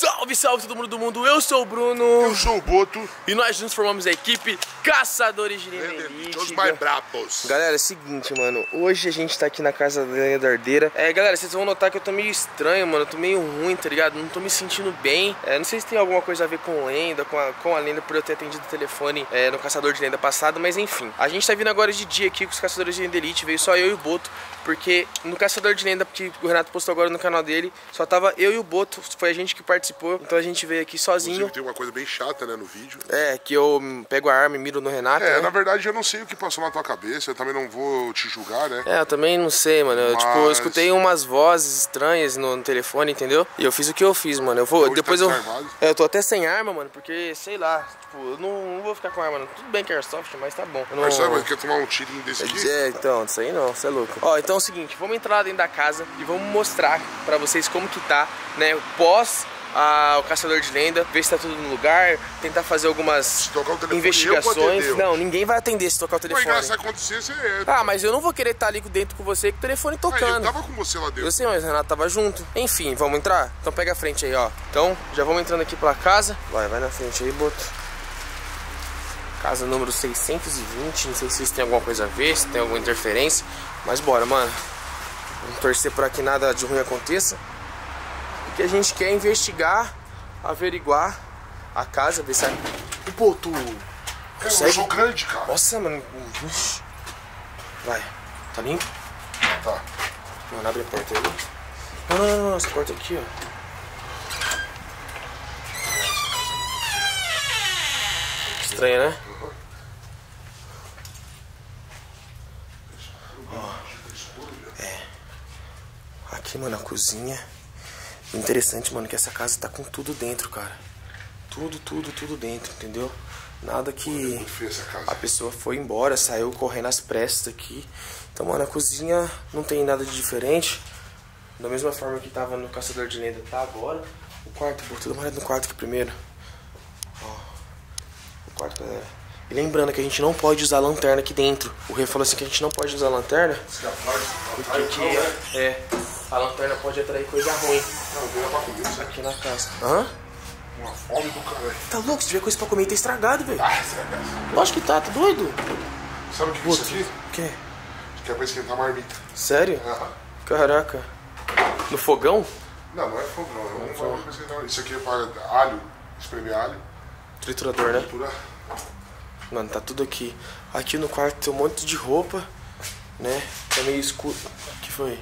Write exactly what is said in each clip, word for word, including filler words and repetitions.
Salve, salve todo mundo do mundo, eu sou o Bruno. Eu sou o Boto. E nós juntos formamos a equipe Caçadores de Lenda Elite. Os mais brabos. Galera, é o seguinte, mano. Hoje a gente tá aqui na casa da Lenda Ardeira. É, galera, vocês vão notar que eu tô meio estranho, mano. Eu tô meio ruim, tá ligado? Não tô me sentindo bem. É, não sei se tem alguma coisa a ver com lenda, com a, com a lenda, por eu ter atendido o telefone é, no Caçador de Lenda passado. Mas enfim, a gente tá vindo agora de dia aqui com os Caçadores de Lenda Elite. Veio só eu e o Boto. Porque no Caçador de Lenda, que o Renato postou agora no canal dele, só tava eu e o Boto. Foi a gente que participou. Então a gente veio aqui sozinho. Inclusive tem uma coisa bem chata, né, no vídeo. É, que eu pego a arma e miro no Renato. É, né? na verdade eu não sei o que passou na tua cabeça. Eu também não vou te julgar, né? É, eu também não sei, mano. Eu, Mas... tipo, eu escutei umas vozes estranhas no, no telefone, entendeu? E eu fiz o que eu fiz, mano. Eu vou. Hoje Depois tá eu. desarmado? É, eu tô até sem arma, mano, porque, sei lá, tipo, eu não, não vou ficar com arma, não. Tudo bem que é airsoft, mas tá bom. Eu não... Mas sabe, mas quer tomar um tirinho desse aqui? É, então, isso aí não, você é louco. Ó, então é o seguinte, vamos entrar lá dentro da casa e vamos mostrar pra vocês como que tá, né, pós a, o Caçador de Lenda, ver se tá tudo no lugar, tentar fazer algumas tocar o telefone, investigações. eu vou Não, ninguém vai atender se tocar o telefone. Mas se acontecer, você é. Ah, mas eu não vou querer estar ali dentro com você com o telefone Ah, tocando. eu tava com você lá dentro. Eu sei, mas o Renato tava junto. Enfim, vamos entrar? Então pega a frente aí, ó. Então, já vamos entrando aqui pela casa. Vai, vai na frente aí, Boto. Casa número seiscentos e vinte. Não sei se isso tem alguma coisa a ver, se tem alguma interferência. Mas bora, mano. Vamos torcer pra que nada de ruim aconteça. O que a gente quer é investigar, averiguar a casa, ver se... O Boto... É, eu sou grande, cara. Nossa, mano. Ux. Vai. Tá limpo? Tá. Mano, abre a porta aí. Não, não, não, não. Essa porta aqui, ó. Estranho, né? Uhum. Ó. É. Aqui, mano, a cozinha. Interessante, mano, que essa casa tá com tudo dentro, cara. Tudo, tudo, tudo dentro, entendeu? Nada que a pessoa foi embora, saiu correndo às pressas aqui. Então, mano, a cozinha não tem nada de diferente. Da mesma forma que tava no Caçador de Lenda, tá agora. O quarto, vou dar uma olhada no quarto aqui primeiro. Ó, o quarto, galera. E lembrando que a gente não pode usar lanterna aqui dentro. O Rei falou assim que a gente não pode usar lanterna. Porque que, é, a lanterna pode atrair coisa ruim. Não, veio pra comer isso aqui na casa. Hã? Uma fome do caralho. Tá louco? Se tiver coisa pra comer, tá estragado, velho. Ah, estragado. Lógico que tá, tá doido? Sabe o que é isso aqui? O quê? Que é pra esquentar a marmita. Sério? Aham. Caraca. No fogão? Não, não é fogo, não. É um bagulho pra esquentar. Isso aqui é para alho, espremer alho. Triturador, né? Triturar. Mano, tá tudo aqui. Aqui no quarto tem um monte de roupa, né? Tá meio escuro. O que foi?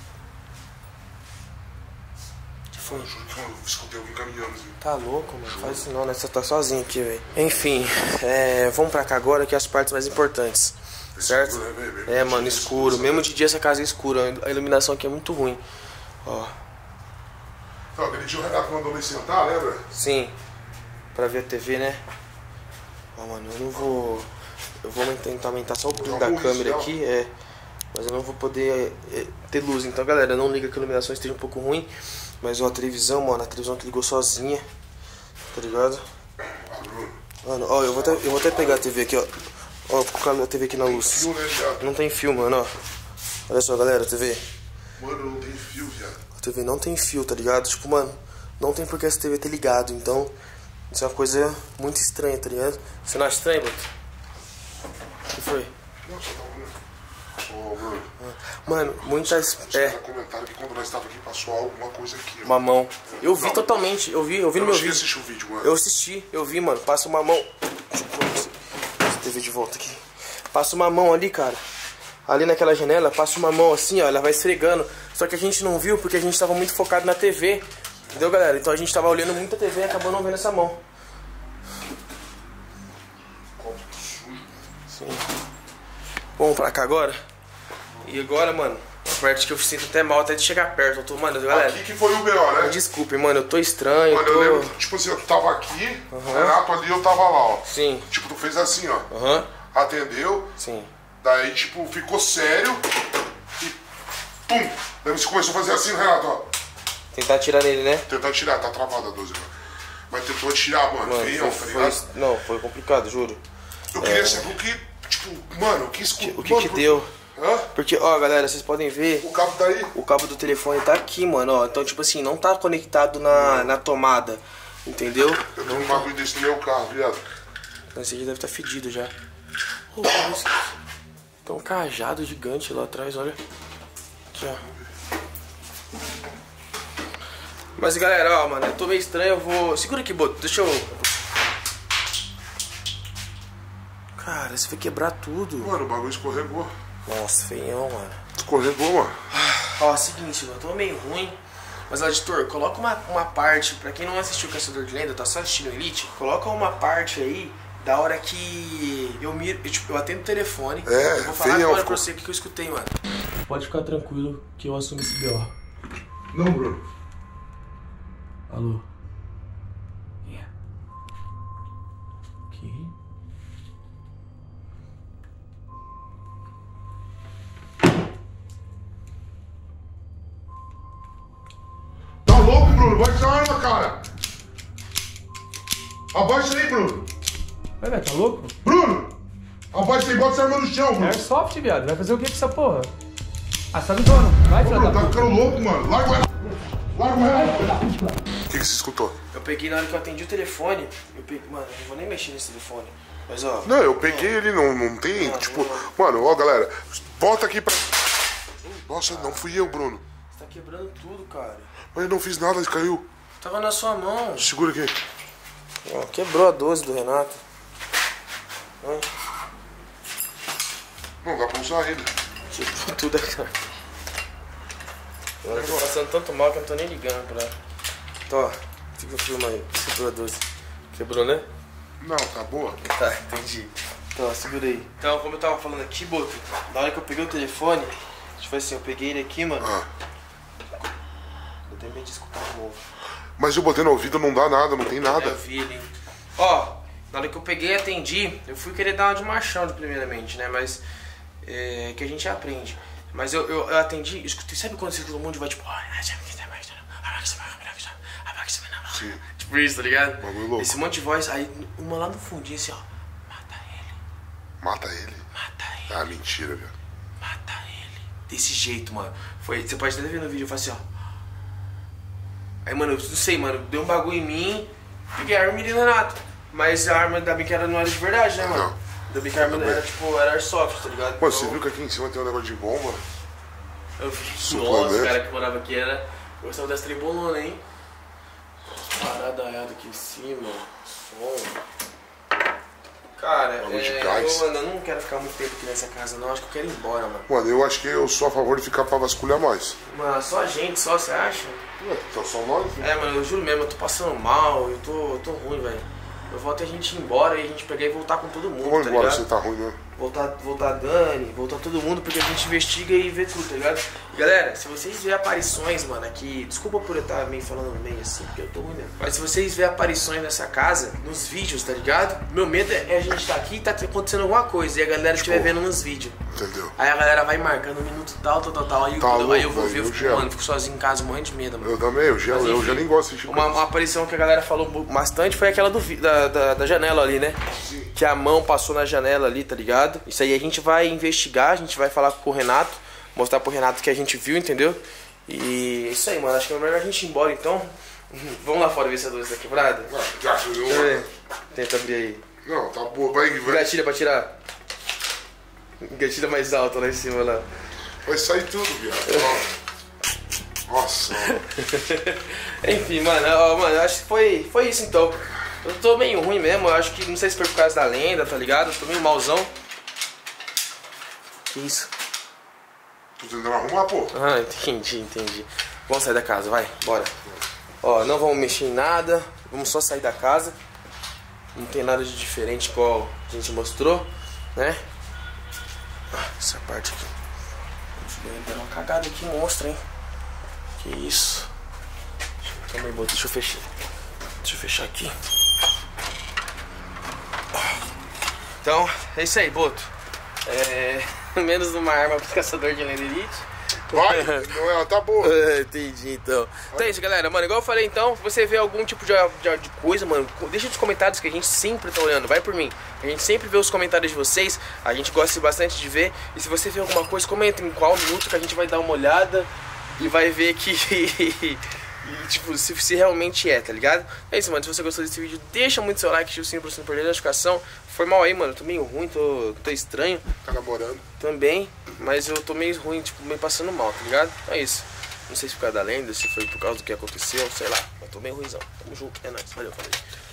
O que foi? Eu juro que eu escutei alguém caminhando assim. Tá louco, mano. Faz isso não, né? Você tá sozinho aqui, velho. Enfim, é, vamos pra cá agora que é as partes mais importantes. Certo? Escuro, né, velho? É, mano, escuro. Mesmo de dia essa casa é escura. A iluminação aqui é muito ruim. Ó. Então, aquele dia o Renato mandou me sentar, lembra? Sim. Pra ver a T V, né? Ó, mano, eu não vou... Eu vou tentar aumentar só o brilho da câmera aqui, é... Mas eu não vou poder é, ter luz. Então, galera, não liga que a iluminação esteja um pouco ruim. Mas, ó, a televisão, mano, a televisão que ligou sozinha. Tá ligado? Mano, ó, eu vou até, eu vou até pegar a T V aqui, ó. Ó, vou colocar a T V aqui na luz. Fio, né, viado? Não tem fio, mano, ó. Olha só, galera, a T V. Mano, não tem fio, viado. A T V não tem fio, tá ligado? Tipo, mano, não tem porque essa T V ter ligado. Então, isso é uma coisa muito estranha, tá ligado? Você não acha estranho, Boto? O que foi? Não, só tava olhando. Ô, Bruno. Mano, muitas... Os É, caras comentaram que quando nós estávamos aqui passou alguma coisa aqui. Ó. uma mão. Eu vi Não, totalmente, eu vi, eu vi no Eu meu não cheguei a vídeo. assistir o vídeo, mano. Eu assisti, eu vi, mano. Passa uma mão. Deixa eu pôr esse- essa T V de volta aqui. Passa uma mão ali, cara. Ali naquela janela, passa uma mão assim, ó. Ela vai esfregando. Só que a gente não viu porque a gente tava muito focado na T V. Entendeu, galera? Então a gente tava olhando muito a T V e acabou não vendo essa mão. Copo sujo. Sim. Vamos pra cá agora? E agora, mano, a parte que eu sinto até mal até de chegar perto. Eu tô, mano, galera. Aqui que foi o B O, né? Desculpe, mano, eu tô estranho. Mano, eu tô... eu lembro, tipo assim, eu tava aqui, o Renato ali, eu tava lá, ó. Sim. Tipo, tu fez assim, ó. Aham. Atendeu, Sim. daí, tipo, ficou sério e pum! Daí você começou a fazer assim, Renato, ó. Tentar atirar nele, né? Tentar tirar, tá travada a doze, mano. Mas tentou tirar, mano, Mano, feião, foi, tá ligado? foi, não, foi complicado, juro. Eu queria saber o que, tipo, mano, o que escutou. O que que deu? Hã? Porque, ó, galera, vocês podem ver. O cabo tá aí? O cabo do telefone tá aqui, mano, ó. Então, tipo assim, não tá conectado na, na tomada. Entendeu? Eu tenho um bagulho desse no meu carro, viado. Esse aqui deve estar fedido já. Oh, tem um cajado gigante lá atrás, olha. Aqui, ó. Mas, galera, ó, mano, eu tô meio estranho, eu vou... Segura aqui, Boto, deixa eu... Cara, você vai quebrar tudo. Mano, o bagulho escorregou. Nossa, feião, mano. Escorregou, mano. Ó, seguinte, eu tô meio ruim. Mas, ó, editor, coloca uma, uma parte, pra quem não assistiu o Caçador de Lenda, tá só assistindo Elite, coloca uma parte aí da hora que eu miro, eu, tipo, eu atendo o telefone. É, eu vou falar feião, agora ficou... pra você o que eu escutei, mano. Pode ficar tranquilo que eu assumo esse B O. Não, Bruno. Alô? Yeah. Que? Tá louco, Bruno? Baixa essa arma, cara. Abaixa aí, Bruno. Vai, velho, tá louco? Bruno! Abaixa aí, bota essa arma no chão, Bruno. Airsoft, viado. Vai fazer o que com essa porra? Ah, você tá no dono. Vai, Ô, filha Bruno, da tá puta. ficando louco, mano. Larga ela. Larga ela. O que, que você escutou? Eu peguei na hora que eu atendi o telefone. Eu peguei, mano, eu não vou nem mexer nesse telefone. Mas ó. Não, eu peguei ele, não, não tem, Não, tipo... não. Mano, ó, galera, volta aqui pra... Nossa, não fui eu, Bruno. Você tá quebrando tudo, cara. Mas eu não fiz nada, caiu. Tava na sua mão. Segura aqui. Ó, quebrou a doze do Renato. Ó, Não, dá pra usar ainda. quebrou tudo, cara. Eu tô passando tanto mal que eu não tô nem ligando pra... Então, ó, fica o filme aí. Quebrou a doze. Quebrou, né? Não, tá boa. Tá, entendi. Então, ó, segura aí. Então, como eu tava falando aqui, Boto, na hora que eu peguei o telefone, tipo assim, eu peguei ele aqui, mano. Ah. Eu tenho medo de escutar de novo. Mas eu botei no ouvido, não dá nada, não tem nada. Eu vi ele. Ó, na hora que eu peguei e atendi, eu fui querer dar uma de machão de primeiramente, né? Mas é que a gente aprende. Mas eu, eu, eu atendi, escutei, sabe quando você todo mundo vai tipo. Sim. Tipo isso, tá ligado? Bagulho louco. Esse monte de voz, aí uma lá no fundinho assim, ó. Mata ele, Mata ele? mata ele, Ah, mentira, velho. mata ele. Desse jeito, mano. Foi, você pode até ver no vídeo, eu falei assim, ó. Aí, mano, eu não sei, mano, deu um bagulho em mim, peguei a arma e mirei no Renato. Mas a arma da bica não era de verdade, né, mano? Não. Da bica a arma era tipo, era airsoft, tá ligado? Mano, você viu que aqui em cima tem um negócio de bomba? Eu vi. Suplemento. Nossa, o cara que morava aqui era. Gostava das tribolonas, hein? Parada errada aqui em cima, som. Cara, Bagulho de é, gás. eu, mano, eu não quero ficar muito tempo aqui nessa casa, não. Acho que eu quero ir embora, mano. Mano, eu acho que eu sou a favor de ficar pra vasculhar mais. Mano, só a gente, só, você acha? Ué, tá só nós? né? É, mano, eu juro mesmo, eu tô passando mal, eu tô, eu tô ruim, velho. Eu volto a gente ir embora e a gente pegar e voltar com todo mundo, Vamos tá embora, ligado? você tá ruim, né? Voltar, voltar a Dani, voltar todo mundo, porque a gente investiga e vê tudo, tá ligado? E galera, se vocês verem aparições, mano, aqui, desculpa por eu estar meio falando meio assim, porque eu tô ruim mesmo. Mas se vocês verem aparições nessa casa, nos vídeos, tá ligado? Meu medo é a gente estar aqui e tá acontecendo alguma coisa, e a galera estiver vendo nos vídeos. Entendeu? Aí a galera vai marcando um minuto tal, tal, tal, tal, aí, Tá eu, louco, aí eu vou ver, velho, eu eu fico, gelo. mano, fico sozinho em casa, morrendo de medo, mano. Eu também, eu já, Mas, eu enfim, já nem gosto de assistir Uma, coisa. uma aparição que a galera falou bastante foi aquela do, vi- da, da, da janela ali, né? Sim. Que a mão passou na janela ali, tá ligado? Isso aí a gente vai investigar, a gente vai falar com o Renato, mostrar pro Renato que a gente viu, entendeu? E é isso aí, mano. Acho que é melhor a gente ir embora então. Vamos lá fora ver se a luz tá quebrada? Ah, já, eu- Deixa eu ver. Tenta abrir aí. Não, tá boa, vai, vai, Gatilha pra tirar. Gatilha mais alta lá em cima lá. vai sair tudo, viado. Nossa, Enfim, mano, ó, mano, eu acho que foi, foi isso então. Eu tô meio ruim mesmo, eu acho que não sei se foi por causa da lenda, tá ligado? Eu tô meio malzão. Que isso? tô tentando arrumar, pô. Ah, entendi, entendi. Vamos sair da casa, vai, bora. Ó, não vamos mexer em nada, vamos só sair da casa. Não tem nada de diferente igual a gente mostrou, né? Ah, essa parte aqui. Deu uma cagada aqui, monstra, hein? Que isso? Calma aí, Boto, deixa eu fechar. Deixa eu fechar aqui. Então, é isso aí, Boto. É, menos uma arma pro caçador de lenda elite. Vai, não, ela tá boa. Entendi, então. Então é isso, galera. Mano, igual eu falei, então, se você vê algum tipo de, de, de coisa, mano, deixa nos comentários que a gente sempre tá olhando. Vai por mim. A gente sempre vê os comentários de vocês. A gente gosta bastante de ver. E se você vê alguma coisa, comenta em qual minuto que a gente vai dar uma olhada. E vai ver que... E, tipo, se, se realmente é, tá ligado? É isso, mano. Se você gostou desse vídeo, deixa muito seu like, ativa o sininho pra você não perder a notificação. Foi mal aí, mano. Tô meio ruim, tô, tô estranho. Tá namorando? Também, mas eu tô meio ruim, tipo, meio passando mal, tá ligado? É isso. Não sei se por causa da lenda, se foi por causa do que aconteceu, sei lá. Mas tô meio ruimzão. Tamo junto, é nóis. Valeu, família.